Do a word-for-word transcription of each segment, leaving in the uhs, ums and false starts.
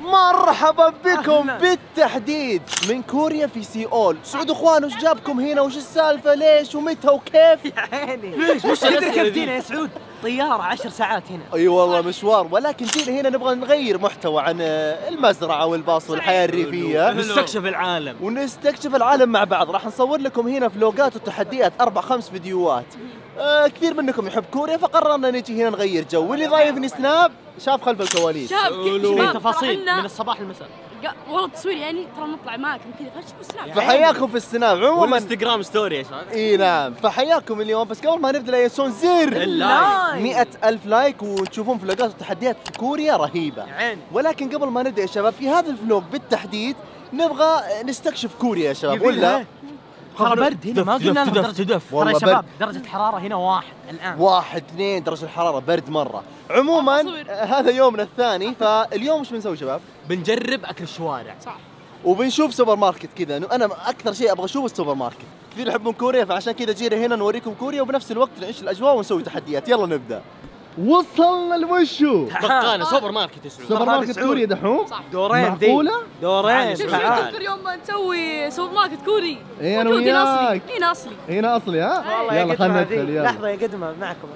مرحبا بكم بالتحديد من كوريا في سيول. سعود اخوان وش جابكم هنا؟ وش السالفة؟ ليش ومتى وكيف؟ يا عيني ليش وش كيف جينا يا سعود؟ طيارة عشر ساعات هنا. اي أيوة والله مشوار، ولكن جينا هنا نبغى نغير محتوى عن المزرعة والباص والحياة الريفية، نستكشف العالم ونستكشف العالم مع بعض. راح نصور لكم هنا فلوقات وتحديات اربع خمس فيديوهات. آه كثير منكم يحب كوريا فقررنا نجي هنا نغير جو، واللي ضايفني سناب شاف خلف الكواليس. شاف في تفاصيل من الصباح للمساء. والله التصوير يعني ترى نطلع معكم كذا فشوفوا السناب. فحياكم في السناب عموما والانستغرام ستوري يا شباب. اي نعم، فحياكم اليوم. بس قبل ما نبدا لا ينسون زر اللايك، مئة ألف لايك وتشوفون فلوقات وتحديات في كوريا رهيبة. عين. ولكن قبل ما نبدا يا شباب في هذا الفلوق بالتحديد نبغى نستكشف كوريا يا شباب، ولا ترى برد هنا، ما قلنا لهم درجة تدف. ترى يا شباب درجة الحرارة هنا واحد الآن، واحد اثنين درجة الحرارة، برد مرة. عموما هذا يومنا الثاني، فاليوم وش بنسوي شباب؟ بنجرب أكل الشوارع. صح. وبنشوف سوبر ماركت كذا. أنا أكثر شيء أبغى أشوف السوبر ماركت، كثير يحبون كوريا فعشان كذا جينا هنا نوريكم كوريا وبنفس الوقت نعيش الأجواء ونسوي تحديات. يلا نبدأ. وصلنا لوشو؟ بقانا سوبر ماركت يا سعود. سوبر ماركت كوري دحوم؟ صح. دورين معقولة؟ دورين. شوف نذكر يوم ما نسوي سوبر ماركت كوري. اي انا وياك. هنا اصلي. هنا اصلي ها؟ يلا خلينا ندخل. يلا لحظة يا قدمة معكم.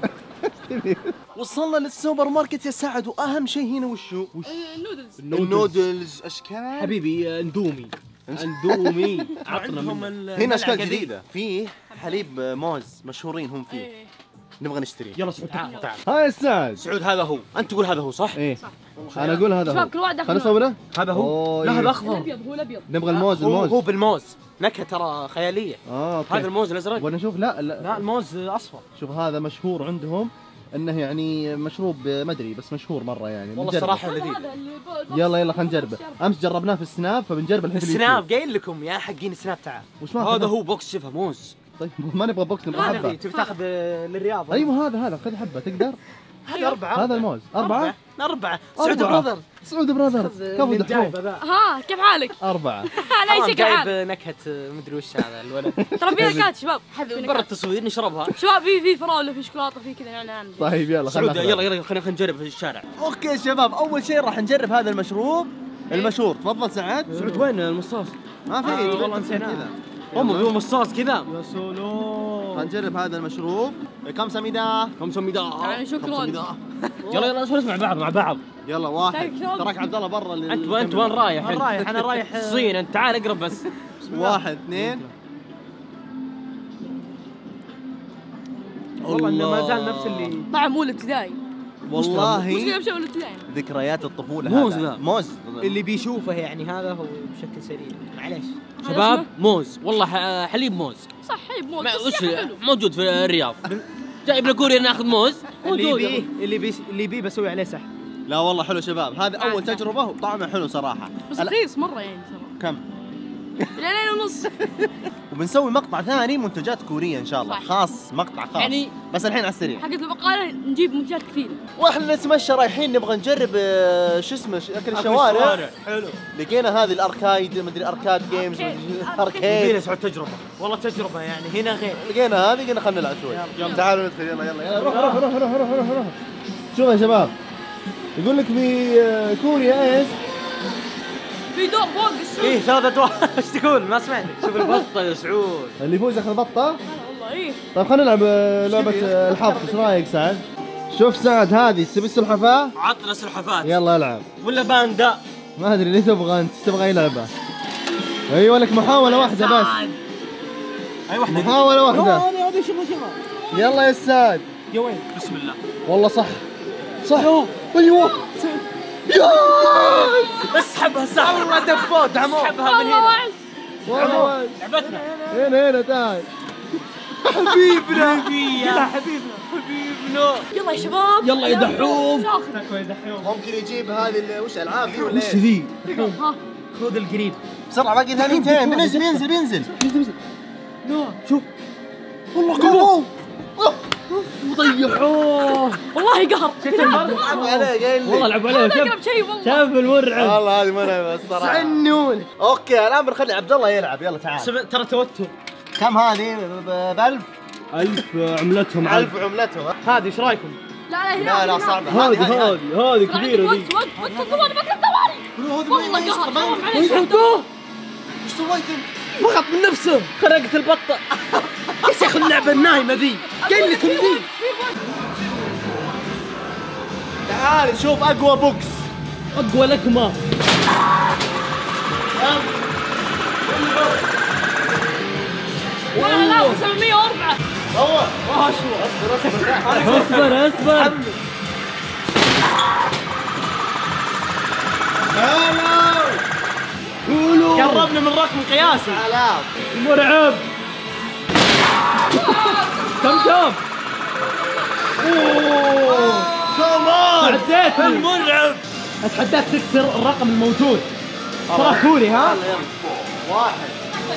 وصلنا للسوبر ماركت يا سعد، واهم شيء هنا وشو؟ وش؟ النودلز. النودلز اشكال حبيبي اندومي اندومي. عطنا هنا اشكال جديدة، فيه حليب موز مشهورين هم فيه، نبغى نشتريه. يلا سعود تعال تعال. هاي السعد. سعود هذا هو، انت تقول هذا هو صح؟ ايه انا اقول هذا هو. شباب كل واحد داخل. خلينا نصوره. هذا هو. لا هذا اخضر. الابيض هو الابيض. نبغى الموز. هو الموز هو بالموز، نكهة ترى خيالية. اه اوكي. هذا الموز الازرق. وانا اشوف لا لا لا الموز اصفر. شوف هذا مشهور عندهم انه يعني مشروب ما ادري بس مشهور مره يعني. والله بنجربه. الصراحة لذيذ. هذا اللي يلا يلا خلينا نجربه. امس جربناه في السناب فبنجربه الحين في السناب قايل لكم يا حقين السناب تعال. وش ما هذا هو بوكس شبه موز. طيب ما نبغى بوكس نبغى حبه. تبي تاخذ للرياض. ايوه هذا هذا خذ حبه تقدر. هذا أربعة. هذا الموز أربعة. أربعة. سعود أربعة. براذر. سعود براذر. كفو دحوم. ها كيف حالك؟ أربعة. على أي شكل حال؟ جايب نكهة مدري وش هذا الولد. ترى في نكهات شباب. برا التصوير نشربها. شباب في في فراولة في شوكولاتة في كذا نعناع. طيب يلا سعود يلا يلا خلينا نجرب في الشارع. اوكي شباب، اول شيء راح نجرب هذا المشروب المشهور. تفضل سعد. سعود وين المصاص؟ ما في. والله نسيناه. هم هو مصاص كذا. يا سلام. هنجرب هذا المشروب. كم سميدة؟ كم سميدة؟ يعني شكرا. يلا يلا نسولف مع بعض مع بعض. يلا واحد. تراك عبد الله برا. انت انت وين رايح؟ وين رايح؟ انا رايح الصين. انت تعال اقرب بس. واحد اثنين. والله انه ما زال نفس اللي طعم مو الابتدائي. والله مشكلة بشوي الابتدائي. ذكريات الطفولة. موز هذا ذا. موز اللي بيشوفه يعني هذا هو بشكل سريع. معليش شباب موز والله ح- حليب موز. صح حليب موز ما- بس وش يا أخي حلو. موجود في الرياض. جايب لنا كوريا ناخذ موز. اللي موجود. بيه اللي بيه اللي بيه بسوي عليه سحب. لا والله حلو شباب، هذا اول تجربة وطعمه حلو صراحة. بس هلا- رخيص مرة يعني ترى. كم؟ ريالين ونص. وبنسوي مقطع ثاني منتجات كورية ان شاء الله، صح. خاص مقطع خاص يعني بس الحين على السريع. حقت البقالة نجيب منتجات كثيرة. واحنا نتمشى رايحين نبغى نجرب آه، شو اسمه ش- اكل الشوارع. حلو. لقينا هذه الاركايد مدري اركاد جيمز أركيد. اركيد. يبينا سعود تجربة. والله تجربة يعني هنا غير. لقينا هذه قلنا خلينا نلعب شوي. تعالوا ندخل. يلا يلا يلا روح روح روح روح روح روح. شوف يا شباب، يقول لك في آه، كوريا ايش؟ في دور فوق السوق. ايه ثلاثة ادوار. ايش تقول؟ ما سمعت. شوف البطة يا سعود. اللي يفوز ياخذ بطة. والله ايه. طيب خلينا نلعب آه، لعبة آه، الحظ. ايش رايك سعد؟ شوف سعد هذه تبي السلحفاة؟ عطنا سلحفات. يلا العب. ولا باندا. ما ادري ليه تبغى انت، تبغى اي لعبة؟ ايوه لك محاولة واحدة بس. اي واحدة. محاولة واحدة. هذه هذه شوفوا شباب. يلا يا سعد. يا وين؟ بسم الله. والله صح صح. ايوه يا اسحبها سحب. والله دفوت دعموه. اسحبها من والله هنا. وعز. والله لعبتنا. هنا هنا تعال. حبيبنا. يلا حبيبنا. حبيبنا. يلا يا شباب. يلا يا دحوم. تكوي دحيوم. ممكن يجيب هذه ال- وش الالعاب ذي ولا وش ايه؟ ذي؟ ها. خذ القريب. بسرعه باقي ثانيتين. بينزل بينزل بينزل. لا شوف والله كفو. وضيعوه. والله قهر. شفت المرة؟ لعبوا عليه قايل والله لي. لعبوا عليه. هذا شاف اقرب شيء والله. شاف المرعب. والله هذه مرعبه الصراحه. عنون. اوكي الان بنخلي عبد الله يلعب. يلا تعال. سم- ترى توتر. كم هذه؟ ب ألف. ألف عملتهم. ألف عملتهم. ها؟ هذه ايش رايكم؟ لا لا لا لا هنا. صعبه. هذه هذه هذه كبيرة ذي. وقت وقت وقت ثواني بقى ثواني. هذه قهر معليش يحوطوه. ايش سويت انت؟ فقط من نفسه خرقت البطة. يا شيخ اللعبة النايمة ذي قايل لكم ذي. تعال شوف اقوى بوكس. أقوى لكمة. لا لا سبعمية وأربعة. روح اصبر اصبر اصبر اصبر. هلا قولوا. قربنا من رقم قياسي. آلاف. مرعب. كم كم؟ اوه كمان عديتني. المرعب. اتحداك تكسر الرقم الموجود. ترى كوري ها. يلا يلا واحد.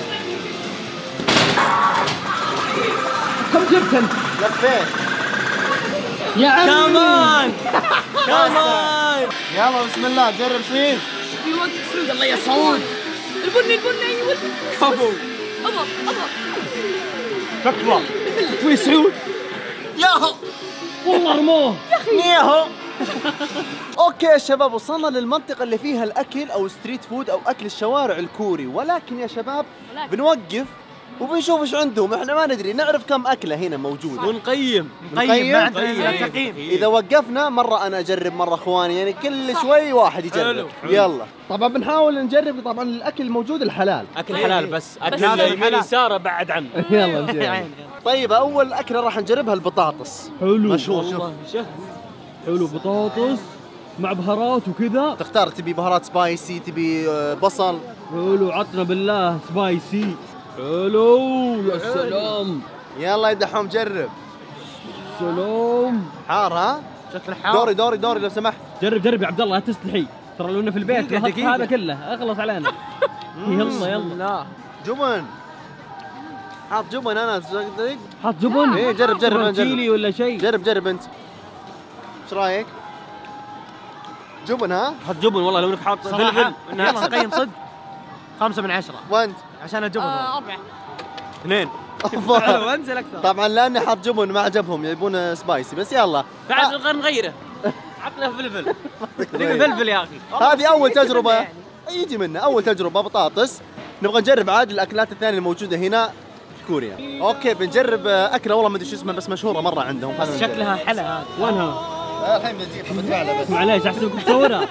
كم جبت انت؟ لفيت. يا عمي. كمان كمان. يلا بسم الله جرب صين. في وقت سود. يلا يا صعود. البني البني ايوه. كفو. اضغط اضغط. تكفى. تكفي سعود. ياهو والله رموه. ياهو. اوكي يا شباب وصلنا للمنطقة اللي فيها الاكل او ستريت فود او اكل الشوارع الكوري، ولكن يا شباب ولكن. بنوقف وبنشوف ايش عندهم، احنا ما ندري، نعرف كم اكلة هنا موجودة. ونقيم. نقيم؟ ما عندنا نقيم. تقييم. اذا وقفنا مرة انا اجرب مرة اخواني، يعني كل شوي واحد يجرب. حلو، حلو. يلا طبعا بنحاول نجرب طبعا الاكل الموجود الحلال. اكل حلال بس اكل بس هذا يمين الحلال. يسار بعد عنه. يلا نجرب. طيب اول اكلة راح نجربها البطاطس. حلو. مشهور شوف. والله شهي. حلو بطاطس مع بهارات وكذا. تختار تبي بهارات سبايسي، تبي آه، بصل. حلو عطنا بالله سبايسي. حلو يا سلام. يلا يا دحوم جرب. سلام. حار ها؟ شكله حار. دوري دوري دوري لو سمحت. جرب جرب يا عبد الله لا تستحي. ترى لو انه في البيت دقيقة، لهط دقيقة. هذا كله اخلص علينا. يلا يلا. لا. جبن. حاط جبن انا تصدق؟ حط جبن. إيه، جرب- جرب، أنا جرب. تشيلي ولا شيء. جرب جرب انت. ايش رايك؟ جبن ها؟ حط جبن والله لو انك حاط صراحة. فلفل. يلا نقيم صدق. خمسة من عشرة وانت؟ عشان الجبن. آه، أربعة. اثنين. حلو انزل اكثر. طبعا لاني حاط جبن ما عجبهم يبون سبايسي، بس يلا. بعد غير نغيره. عطنا فلفل. نبي فلفل يا اخي. هذه اول تجربة يجي منها، اول تجربة بطاطس. نبغى نجرب عاد الاكلات الثانية الموجودة هنا في كوريا. اوكي بنجرب اكلة والله ما ادري شو اسمها بس مشهورة مرة عندهم. خلينا نجرب. شكلها حلا هذا. وينها؟ آه، الحين بنجيبها بتفعلها بس. معليش احسبك مصورها.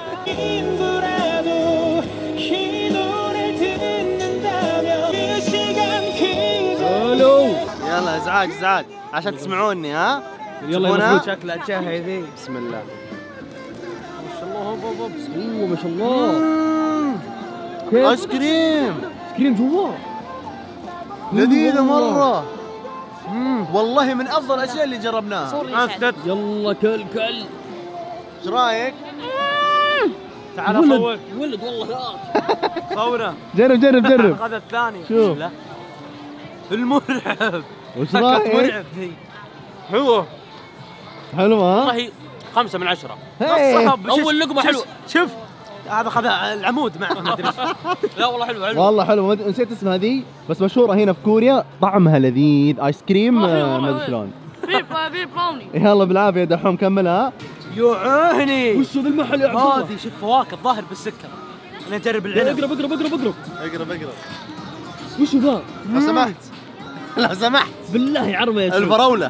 الو. يلا ازعاج ازعاج عشان تسمعوني ها. يلا يا تشوفونها؟ مفروض شكلها تشهي ذي. بسم الله. ما شاء الله. هوب هوب هوب. اوه ما شاء الله. ايس كريم كريم جوا. لذيذة مرة. مم. والله من افضل الاشياء اللي جربناها. صوري يسعد. يلا كل كل. ايش رايك؟ تعال صور. ولد والله هات. صوره. جرب جرب جرب. هذا الثاني. شوف. لا. المرعب. وش رايك؟ مرعب ذي. حلوه. حلو ها؟ والله خمسة من عشرة. هي. أول لقمة حلوة. شوف هذا خذ العمود معه ما ادري. لا والله حلو حلو. والله حلو، ما أدري- نسيت اسمها ذي بس مشهورة هنا في كوريا، طعمها لذيذ، ايس كريم آه، ما ادري شلون. في في براوني. يلا بالعافية يا دحوم كملها. يعاني. وش ذا المحل يا عبد الله؟ هذه شوف فواكه الظاهر بالسكر. انا اجرب العنب. اقرب اقرب اقرب اقرب. اقرب اقرب وش ذا؟ لو سمحت. لو سمحت. بالله عرمه يا شيخ. الفراولة.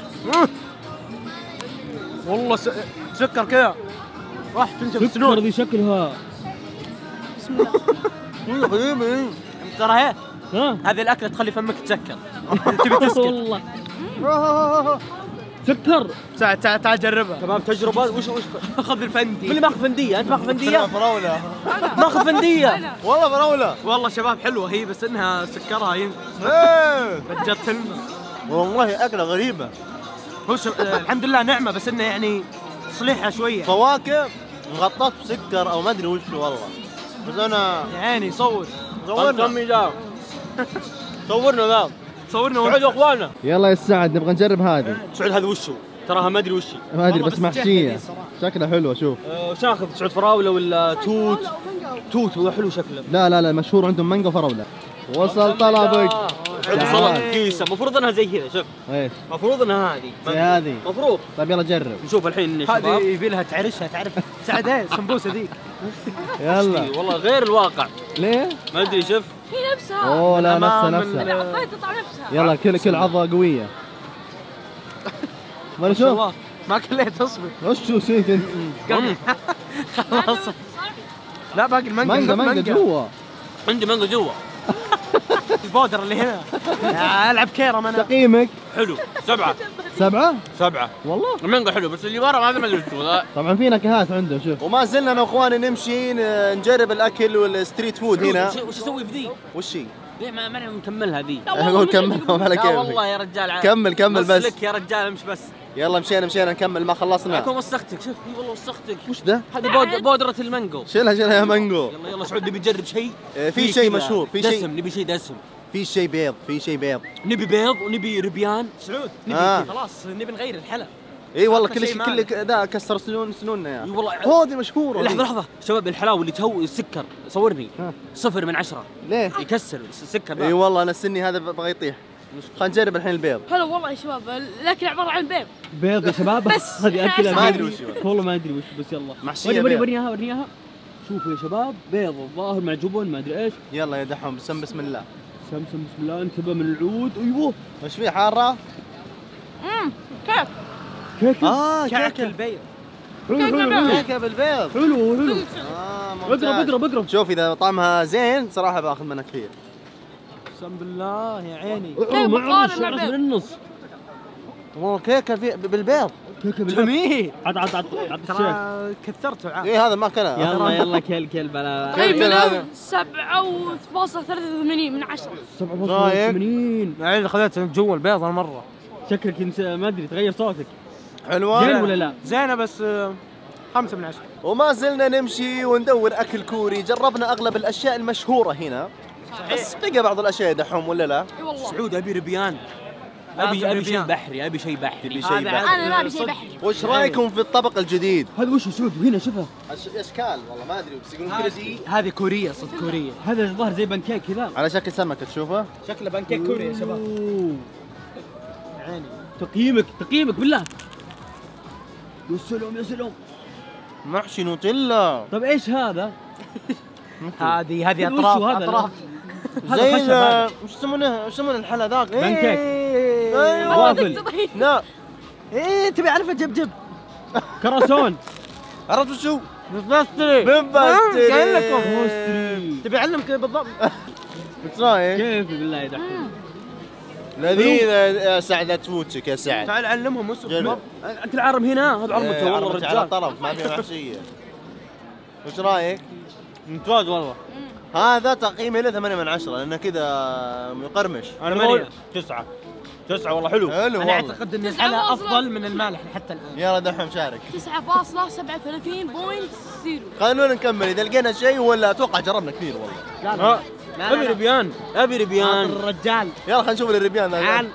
والله س... سكر كذا راح تنشف سكر سنون. ذي شكلها. ترى هي ها؟ هذه الاكله تخلي فمك تسكر. تبي تسكت. والله سكر. تعال تعال تعال جربها. تمام تجربه. وش وش خذ الفندي. اللي ماخذ فنديه انت ماخذ فنديه. فراولة. ماخذ فنديه. والله فراولة. والله شباب حلوه هي بس انها سكرها ين... إيه. فجرت لنا. والله أكلة غريبة. هو ش... آه، الحمد لله نعمه بس انه يعني تصليحها شويه. فواكه مغطاة بسكر او ما ادري وش والله، بس انا يا عيني صور. صورنا. كمي ذا. صورنا ذا. صورنا سعود اخوانا. يلا يا سعد نبغى نجرب هذه. سعود هذا وشو؟ تراها ما ادري وش هي. ما ادري والله بس محشية، جهدي صراحة. شكلها حلوة. شوف آه، وش اخذ سعود فراوله ولا توت؟ توت هو حلو شكله. لا لا لا مشهور عندهم مانجا وفراولة. وصل طلبك. عندي سلطة كيسة، المفروض انها زي كذا، شوف. ايش؟ المفروض انها هذه. زي هذه. المفروض. طيب يلا جرب. نشوف الحين يا شباب. هذه يبي لها تعرشها تعرف سعد ايه سمبوسه ذيك. يلا. والله غير الواقع. ليه؟ ما ادري شوف. هي نفسها. اوه لا نفسها من- نفسها. لا هاي تطلع نفسها. يلا كل كل عضة قوية. ولا شوف؟ الله ما كليت اصبر. وش شو فيك انت؟ مم. خلاص. لا باقي المانجا. مانجا مانجا جوا. عندي مانجا جوا. البودر اللي هنا. العب كيرم انا. تقييمك؟ حلو. سبعة. سبعة؟ سبعة. والله؟ المانجا حلو بس اللي برا ما ادري ما ادري شو ذا. طبعا في نكهات عنده شوف. وما زلنا انا واخواني نمشي ن- نجرب الاكل والستريت فود هنا. وش وش اسوي في ذي؟ وش هي؟ ليه ما ماني مكملها ذي؟ اقول كمل على لا كيفك. والله يا رجال ع- كمل كمل بس بس. لك يا رجال امش بس. يلا مشينا مشينا نكمل ما خلصنا. اكون وسختك شوف اي والله وسختك. وش ده؟ هذه بود- بودرة المانجو. شيلها شيلها يا مانجو. يلا يلا سعود نبي نجرب شيء. آه، في شيء كذا مشهور، في شيء- دسم، نبي شيء دسم. في شيء بيض في شيء بيض. نبي بيض ونبي ربيان. سعود نبي آه. خلاص نبي نغير الحلا. اي والله أحلى كل شيء شيء مالك. كل ذا كسر سنون سنوننا يا اي والله هذه مشهورة. لحظة لحظة شباب الحلاوة اللي تو السكر صورني ها. صفر من عشرة ليه؟ يكسر السكر ذا. اي والله انا سني هذا بغى يطيح. خلينا نجرب الحين البيض. هلا والله يا شباب الاكل عباره عن بيض. بيض يا شباب. بس هذه اكله ما أدري وش هو. والله ما ادري وش بس يلا. محشية ورني ورني بيض. ورني اياها ورني اياها. شوفوا يا شباب بيض الظاهر مع جبن ما ادري ايش. يلا يا دحوم بسم بسم الله. سمسم بسم الله انتبه من العود. ايوه وش في حارة؟ امم كيف؟ كيكه. اه كعك كيكة. البيض. حلو حلو حلو كيكة بالبيض. حلو حلو. اه بقرب ممتاز. بقرب بقرب. شوف اذا طعمها زين صراحة باخذ منها كثير. اقسم بالله يا عيني. اقرب مقارن معرش مع معرش البيض. من النص. والله كيكة في بالبيض. كيكه بالبيض. جميل. عط عط عط عط الشيك. ترى كثرته عاد. ايه هذا ما كان. يلا يلا كل كل بلا. طيب كيف هذا؟ من سبعة فاصلة ثلاثة وثمانين من عشرة. سبعة رايك؟ فاصلة ثمانين. العيل خذيت جوا البيض انا مره. شكلك انت ما ادري تغير صوتك. حلوة. زين ولا لا؟ زينه بس آه، خمسة من عشرة. وما زلنا نمشي وندور اكل كوري. جربنا اغلب الاشياء المشهورة هنا. بس بقى بعض الاشياء يدحوم ولا لا؟ اي والله. سعود ابي ربيان. لازم ابي ابي شيء ربيان. بحري ابي شيء بحري. تبي شيء هذا بعد. انا ما ابي شيء بحري. وش رايكم في الطبق الجديد؟ هذا وش سعود هنا شوفها. أش- اشكال والله ما ادري بس يقولون كريسبي. هذه كوريه صدق كوريه. هذا الظاهر زي بانكيك كذا. على شكل سمكة تشوفه؟ شكله بانكيك كوري يا شباب. أوه. عيني. تقييمك تقييمك بالله. يا سلام يا سلام. محشي نوتيلا. طيب ايش هذا؟ هذه هذه وش اطراف هو هذا؟ اطراف. هذا زي خشب هذا. ال- وش يسمونه وش يسمونه الحلا ذاك؟ بانكيك. ايوه وافل. لا ايه تبي اعرفه جبجب. كراسون. عرفت وشو؟ بستري. بمبستري. قايل لكم. بوستري. تبي اعلمك بالضبط. ايش رايك؟ كيف بالله يا دحوم. لذيذ يا سعد تفوتك يا سعد. تعال علمهم وش جرب. انت العرم هنا هذا إيه، عرمته والله عرفتي على الرجال. طرف ما في محشية. وش رايك؟ ممتاز والله. هذا تقييمي له ثمانية من عشرة لانه كذا مقرمش. انا ثمانية تسعة تسعة والله حلو. حلو انا والله. اعتقد ان تسعة الحلا فاصلة. افضل من المالح حتى الان. يلا دحوم شارك. تسعة فاصلة سبعة وثلاثين بوينت زيرو. خلونا نكمل اذا لقينا شيء ولا اتوقع جربنا كثير والله. لا ها. لا ابي لا. ربيان ابي ربيان. الرجال. يلا خلينا نشوف الربيان ذا. تعال.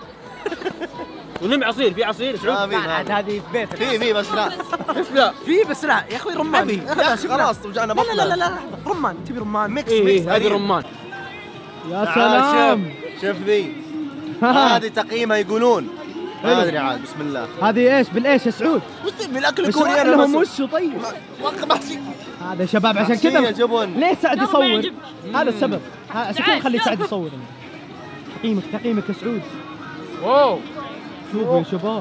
ونبي عصير في عصير ما سعود. في لا عاد ما هذه في بيتك. في في بس لا. ايش لا؟ في بس لا يا اخوي رمان. أبي. خذها، يا أخي شوف له. خلاص وجعنا لا بطنه. لا لا لا لحظة. رمان تبي رمان. ميكس ايه ميكس ايه ابي غريب. رمان. يا تعال سلام. شوف شوف ذي. هذه تقييمها يقولون ما ادري عاد بسم الله. هذه ايش بالايش يا سعود؟ وش تبي الاكل اشرح الكوري انا لهم بس. وش طيب. محشي هذا شباب عشان محشية كذا جبن. ليه سعد لا، ما يصور؟ يعجب. هذا السبب. ها- عشان كذا خلي سعد يصور. تقييمك تقييمك يا سعود. واو. شوفوا يا شباب.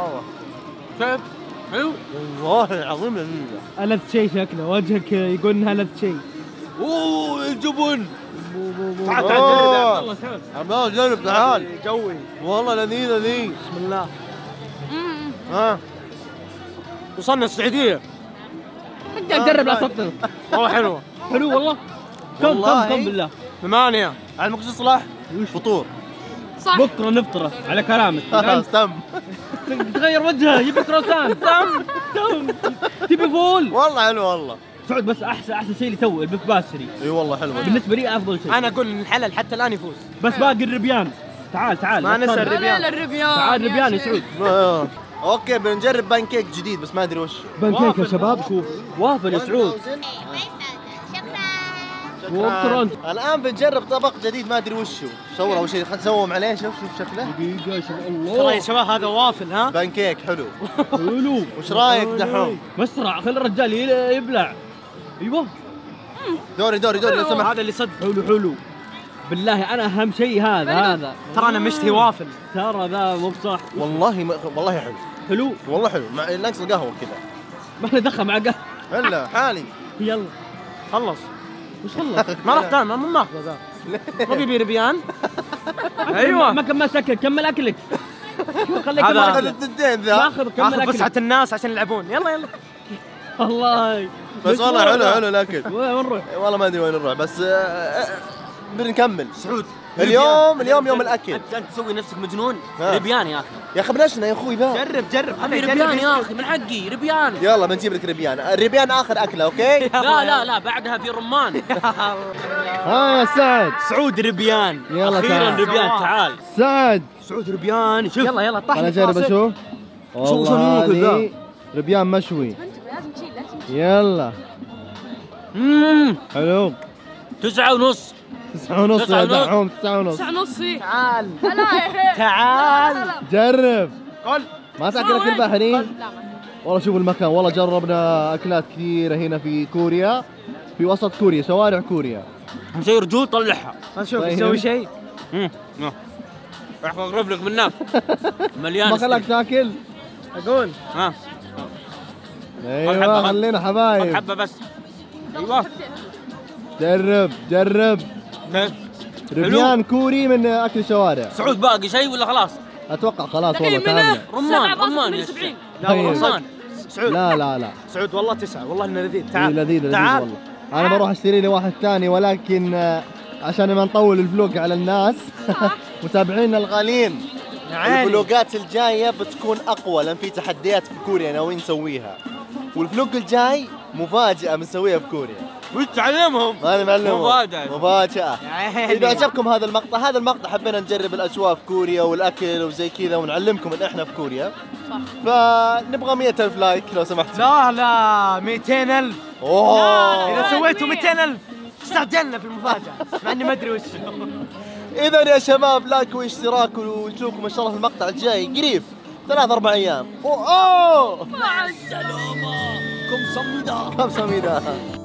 كيف؟ حلو. والله العظيم لذيذة. ألذ شيء شكله وجهك يقول انها ألذ شيء. اوه الجبن. تعال تعال جرب يا عبد الله تعال. عبد الله جرب تعال. جوي. والله لذيذة ذي. بسم الله. امم ها وصلنا السعودية. حتى جرب لا تبطل. والله حلوة. حلو والله. كم والله. كم كم بالله. ثمانية. علمك شو صلاح؟ فطور. صح. بكره نفطره على كلامك. خلاص تم. تغير وجهه يبي كروسان. تم تم تبي فول. والله حلو والله. سعود بس احسن احسن شيء اللي تو البيف باسري اي والله حلو. بالنسبه لي افضل شيء. انا اقول ان الحلال حتى الان يفوز. بس باقي الربيان. تعال تعال ما ننسى أطلع. الربيان. لا الربيان. تعال ربيان يا شيخ. سعود. آه. اوكي بنجرب بانكيك جديد بس ما ادري وش. بانكيك يا شباب شوف. وافل يا سعود. شكرا. شكرا. الان بنجرب طبق جديد ما ادري وش هو. صور اول شيء، خلينا نسوم عليه. شوف شوف شكله. دقيقة شوف ترى الله. يا شباب هذا وافل ها. بانكيك حلو. حلو. وش رايك دحوم؟ بسرع خلي الرجال يل- يبلع. ايوه. دوري دوري دوري لو سمحت. هذا اللي صدق. حلو حلو. بالله انا اهم شيء هذا هذا. ترى انا مشتهي وافل. ترى ذا مو بصح. والله ما والله حلو. حلو. والله حلو مع ناقص القهوه كذا. ما له دخل مع قهوة. هلا حالي. يلا خلص. وش خلص؟ ما راح تعمل مو ماخذه ذا. ما بيبي ربيان. ايوه. ما كملت اكل، كمل اكلك. خليك هذا- كمل اخذ أكلك. الثنتين ذا. ماخذ كمل اخذ فسحه اكلك. الناس عشان يلعبون. يلا يلا. الله. بس والله حلو حلو الاكل. وين نروح؟ والله ما ادري وين نروح بس آه، آه، بنكمل. سعود اليوم اليوم يوم الاكل. انت انت تسوي نفسك مجنون. ها. ربيان يا اخي. يا اخي بلشنا يا اخوي ذا. جرب جرب. ابي ربيان يا اخي من حقي ربيان. يلا بنجيب لك ربيان. الربيان اخر اكله اوكي. لا لا لا بعدها في رمان. ها يا سعد. سعود ربيان. يلا اخيرا تعال. ربيان تعال. سعد سعود ربيان. شوف يلا يلا طحن. انا اجرب اشوف. شو- شو والله نوكل ذا؟ هذه ربيان مشوي. لازم تشيل لازم تشيل. يلا امم حلو. تسعة ونص. تسعة ونص تسعة يا ونص. دحوم. تسعة ونص. تسعة ونص إيه. تعال لا تعال. جرب. قل. ما تاكل اكل بحري؟ لا ما والله شوف المكان. والله جربنا اكلات كثيره هنا في كوريا، في وسط كوريا، شوارع كوريا. اهم شيء رجول طلعها. نشوف طيب. يسوي شيء. امم راح اقرب لك منك. مليان ما خلاك ستيك. تاكل؟ اقول ها ايوه حبة. خلينا خذ حبايب. حبة بس. ايوه جرب جرب. كيف؟ ربيان كوري من اكل الشوارع. سعود باقي شيء ولا خلاص؟ اتوقع خلاص دحين والله منه تعبنا. رمان سبعة رمان من يا سبعين. شيخ. لا والله طيب. صدق. سعود لا لا لا سعود والله تسعة. والله انه لذيذ. إيه، تعال لذيذ لذيذ تعال. والله. انا بروح اشتري لي واحد ثاني ولكن آه، عشان ما نطول الفلوق على الناس متابعينا الغاليين. تعال. الفلوقات الجايه بتكون اقوى لان في تحديات في كوريا ناويين نسويها. والفلوق الجاي مفاجاه بنسويها في كوريا. وش تعلمهم؟ ما نعلمهم. مفاجأة. مفاجاه. يا عيني. إذا عجبكم هذا المقطع، هذا المقطع حبينا نجرب الأجواء في كوريا والأكل وزي كذا ونعلمكم إن إحنا في كوريا. صح. فنبغى مئة ألف لايك لو سمحت. لا لا مئتين ألف. أوه. اذا سويتوا مئتين ألف استعجلنا في المفاجأة مع اني ما ادري وش. إذا يا شباب لايك واشتراك ونشوفكم إن شاء الله في المقطع الجاي قريب ثلاث أربع أيام. أوه. مع السلامة. كم صميدة.